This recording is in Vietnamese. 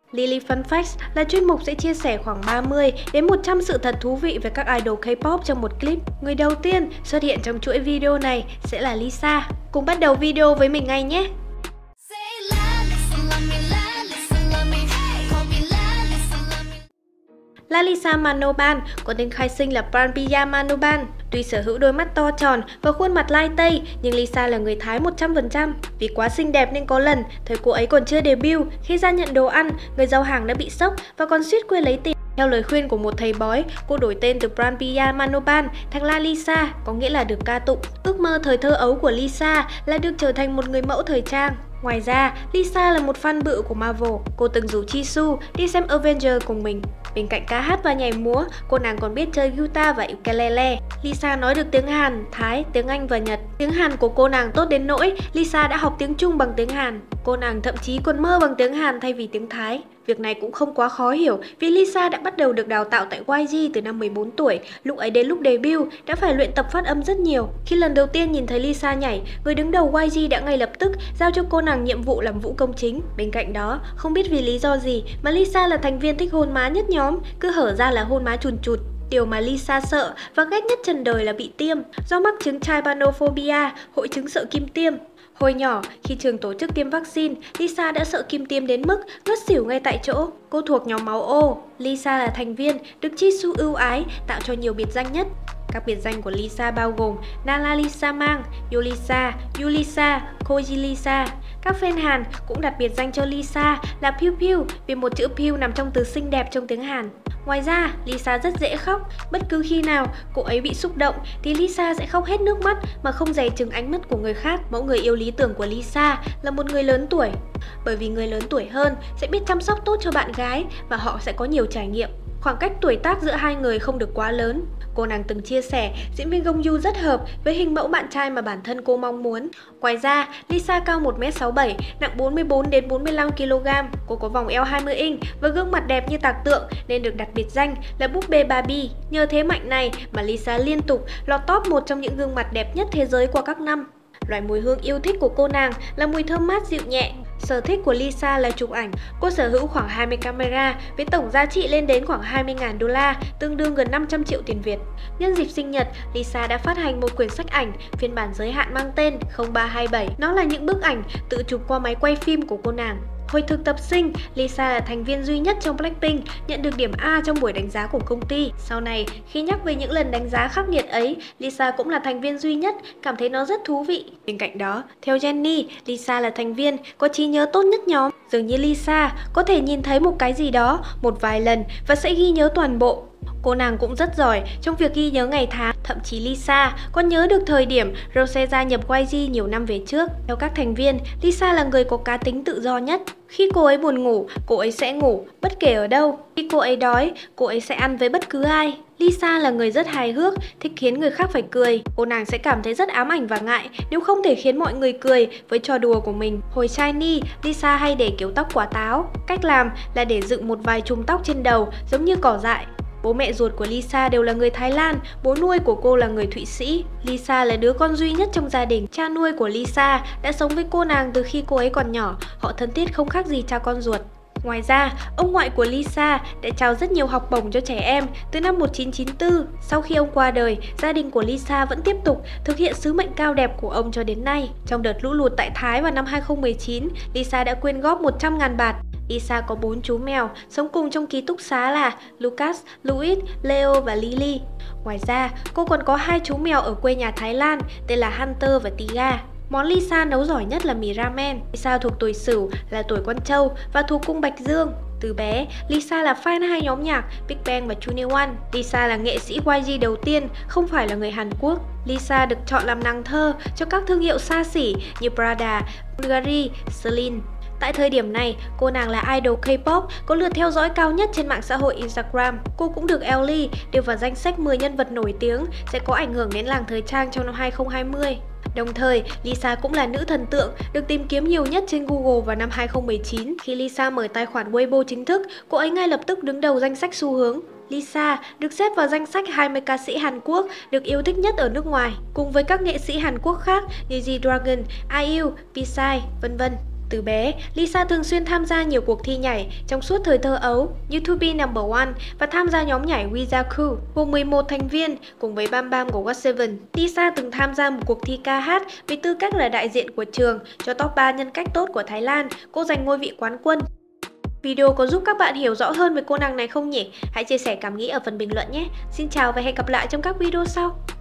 Lily Fun Facts là chuyên mục sẽ chia sẻ khoảng 30 đến 100 sự thật thú vị về các idol K-pop trong một clip. Người đầu tiên xuất hiện trong chuỗi video này sẽ là Lisa. Cùng bắt đầu video với mình ngay nhé! Lalisa Manoban có tên khai sinh là Pranpiya Manoban. Tuy sở hữu đôi mắt to tròn và khuôn mặt lai tây, nhưng Lisa là người Thái 100%. Vì quá xinh đẹp nên có lần, thời cô ấy còn chưa debut, khi ra nhận đồ ăn, người giao hàng đã bị sốc và còn suýt quên lấy tiền. Theo lời khuyên của một thầy bói, cô đổi tên từ Pranpiya Manoban thành Lalisa, có nghĩa là được ca tụng. Ước mơ thời thơ ấu của Lisa là được trở thành một người mẫu thời trang. Ngoài ra, Lisa là một fan bự của Marvel. Cô từng rủ Jisoo đi xem Avengers cùng mình. Bên cạnh ca hát và nhảy múa, cô nàng còn biết chơi guitar và ukulele. Lisa nói được tiếng Hàn, Thái, tiếng Anh và Nhật. Tiếng Hàn của cô nàng tốt đến nỗi Lisa đã học tiếng Trung bằng tiếng Hàn. Cô nàng thậm chí còn mơ bằng tiếng Hàn thay vì tiếng Thái. Việc này cũng không quá khó hiểu vì Lisa đã bắt đầu được đào tạo tại YG từ năm 14 tuổi. Lúc ấy đến lúc debut đã phải luyện tập phát âm rất nhiều. Khi lần đầu tiên nhìn thấy Lisa nhảy, người đứng đầu YG đã ngay lập tức giao cho cô nàng nhiệm vụ làm vũ công chính. Bên cạnh đó, không biết vì lý do gì mà Lisa là thành viên thích hôn má nhất nhóm, cứ hở ra là hôn má chùn chụt. Điều mà Lisa sợ và ghét nhất trần đời là bị tiêm, do mắc chứng trypanophobia, hội chứng sợ kim tiêm. Hồi nhỏ, khi trường tổ chức tiêm vaccine, Lisa đã sợ kim tiêm đến mức ngất xỉu ngay tại chỗ. Cô thuộc nhóm máu O. Lisa là thành viên được Jisoo ưu ái, tạo cho nhiều biệt danh nhất. Các biệt danh của Lisa bao gồm Nala Lisa Mang, Yolisa, Yulisa, Koji Lisa. Các fan Hàn cũng đặt biệt danh cho Lisa là Piu Piu vì một chữ Piu nằm trong từ xinh đẹp trong tiếng Hàn. Ngoài ra, Lisa rất dễ khóc. Bất cứ khi nào cô ấy bị xúc động thì Lisa sẽ khóc hết nước mắt mà không dè chừng ánh mắt của người khác. Mẫu người yêu lý tưởng của Lisa là một người lớn tuổi. Bởi vì người lớn tuổi hơn sẽ biết chăm sóc tốt cho bạn gái và họ sẽ có nhiều trải nghiệm. Khoảng cách tuổi tác giữa hai người không được quá lớn. Cô nàng từng chia sẻ diễn viên Gong Yoo rất hợp với hình mẫu bạn trai mà bản thân cô mong muốn. Ngoài ra, Lisa cao 1m67, nặng 44 đến 45 kg. Cô có vòng eo 20 inch và gương mặt đẹp như tạc tượng nên được đặt biệt danh là búp bê Barbie. Nhờ thế mạnh này mà Lisa liên tục lọt top một trong những gương mặt đẹp nhất thế giới qua các năm. Loại mùi hương yêu thích của cô nàng là mùi thơm mát dịu nhẹ. Sở thích của Lisa là chụp ảnh. Cô sở hữu khoảng 20 camera với tổng giá trị lên đến khoảng 20.000 đô la, tương đương gần 500 triệu tiền Việt. Nhân dịp sinh nhật, Lisa đã phát hành một quyển sách ảnh phiên bản giới hạn mang tên 0327. Nó là những bức ảnh tự chụp qua máy quay phim của cô nàng. Hồi thực tập sinh, Lisa là thành viên duy nhất trong Blackpink nhận được điểm A trong buổi đánh giá của công ty. Sau này, khi nhắc về những lần đánh giá khắc nghiệt ấy, Lisa cũng là thành viên duy nhất, cảm thấy nó rất thú vị. Bên cạnh đó, theo Jennie, Lisa là thành viên có trí nhớ tốt nhất nhóm. Dường như Lisa có thể nhìn thấy một cái gì đó một vài lần và sẽ ghi nhớ toàn bộ. Cô nàng cũng rất giỏi trong việc ghi nhớ ngày tháng, thậm chí Lisa còn nhớ được thời điểm Rose gia nhập YG nhiều năm về trước. Theo các thành viên, Lisa là người có cá tính tự do nhất. Khi cô ấy buồn ngủ, cô ấy sẽ ngủ, bất kể ở đâu. Khi cô ấy đói, cô ấy sẽ ăn với bất cứ ai. Lisa là người rất hài hước, thích khiến người khác phải cười. Cô nàng sẽ cảm thấy rất ám ảnh và ngại nếu không thể khiến mọi người cười với trò đùa của mình. Hồi shiny, Lisa hay để kiểu tóc quả táo. Cách làm là để dựng một vài chùm tóc trên đầu giống như cỏ dại. Bố mẹ ruột của Lisa đều là người Thái Lan, bố nuôi của cô là người Thụy Sĩ. Lisa là đứa con duy nhất trong gia đình. Cha nuôi của Lisa đã sống với cô nàng từ khi cô ấy còn nhỏ, họ thân thiết không khác gì cha con ruột. Ngoài ra, ông ngoại của Lisa đã trao rất nhiều học bổng cho trẻ em từ năm 1994. Sau khi ông qua đời, gia đình của Lisa vẫn tiếp tục thực hiện sứ mệnh cao đẹp của ông cho đến nay. Trong đợt lũ lụt tại Thái vào năm 2019, Lisa đã quyên góp 100.000 baht. Lisa có 4 chú mèo sống cùng trong ký túc xá là Lucas, Louis, Leo và Lily. Ngoài ra, cô còn có 2 chú mèo ở quê nhà Thái Lan tên là Hunter và Tiga. Món Lisa nấu giỏi nhất là mì ramen. Lisa thuộc tuổi Sửu, là tuổi con trâu và thuộc cung Bạch Dương. Từ bé, Lisa là fan hai nhóm nhạc Big Bang và Junior One. Lisa là nghệ sĩ YG đầu tiên không phải là người Hàn Quốc. Lisa được chọn làm nàng thơ cho các thương hiệu xa xỉ như Prada, Bulgari, Celine. Tại thời điểm này, cô nàng là idol K-pop có lượt theo dõi cao nhất trên mạng xã hội Instagram. Cô cũng được Elle đưa vào danh sách 10 nhân vật nổi tiếng sẽ có ảnh hưởng đến làng thời trang trong năm 2020. Đồng thời, Lisa cũng là nữ thần tượng được tìm kiếm nhiều nhất trên Google vào năm 2019. Khi Lisa mở tài khoản Weibo chính thức, cô ấy ngay lập tức đứng đầu danh sách xu hướng. Lisa được xếp vào danh sách 20 ca sĩ Hàn Quốc được yêu thích nhất ở nước ngoài, cùng với các nghệ sĩ Hàn Quốc khác như G-Dragon, IU, Psy, vân vân. Từ bé, Lisa thường xuyên tham gia nhiều cuộc thi nhảy trong suốt thời thơ ấu như To Be Number One và tham gia nhóm nhảy Wiza Crew gồm 11 thành viên cùng với Bam Bam của GOT7. Lisa từng tham gia một cuộc thi ca hát với tư cách là đại diện của trường cho top 3 nhân cách tốt của Thái Lan. Cô giành ngôi vị quán quân. Video có giúp các bạn hiểu rõ hơn về cô nàng này không nhỉ? Hãy chia sẻ cảm nghĩ ở phần bình luận nhé! Xin chào và hẹn gặp lại trong các video sau!